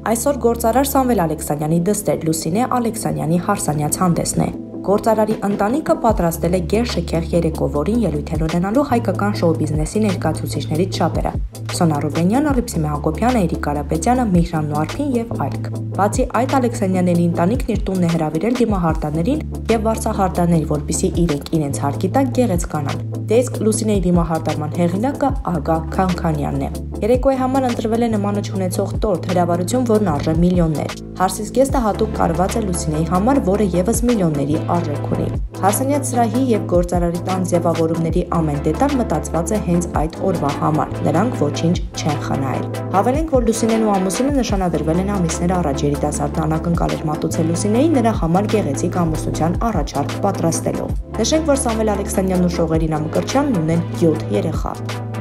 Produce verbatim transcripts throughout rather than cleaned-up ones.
Այսօր գործարար Սամվել Ալեքսանյանի դստեր Լուսինե Ալեքսանյանի հարսանյաց հանդեսն է։ Գործարարի ընտանիքը պատրաստել է գերշքեղ երեկո, որին ելույթ են ունենալու հայկական շոու բիզնեսի ներկայացուցիչներից շատերը՝ Սոնա Ռուբենյան, Ալիպսիմե Հակոբյանը, Էրիկ Կարապետյանը, Միհրան Նոարդին եւ այլք։ Բացի այդ, Ալեքսանյանների ընտանիքն իր տունն է հրավիրել դիմահարդաներին եւ վարսահարդաների, որպեսզի իրենք իրենց հարկի տակ գեղեցկանան։ Դե իսկ Լուսինեի դիմահարդարման հեղինակը Ագա Քանքանյանն է։ Երեկոյի համար ընտրվել է նմանը չունեցող տորթ, հրավառություն, որն արժե միլիոններ։ Հարսից գեստը հատուկ կարված է Լուսինեի համար, որը եւս միլիոնների արժեք ունի։ Հարսանյաց սրահի եւ գործարարի տան ձևավորումների ամեն դետալ մտածված է հենց այդ օրվա համար։ Նրանք ոչինչ չեն խնայել։ Հավելենք, որ Լուսինեն ու ամուսինը նշանադրվել են ամիսներ առաջ, երիտասարդն անակնկալ էր մատուցել Լուսինեին նրա համար գեղեցիկ ամուսնության առաջարկ պատրաստելով։ Նշենք, որ Սամվել Ալեքսանյանն ու Շողերինա Մկրտչյանն ունեն յոթ երեխա։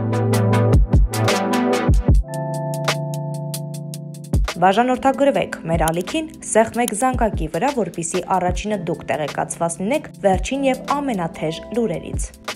Բաժանորդագրվեք մեր ալիքին, սեղմեք զանգակի վրա, որպեսզի առաջինը դուք տեղեկացված լինեք վերջին եւ ամենաթեժ լուրերից։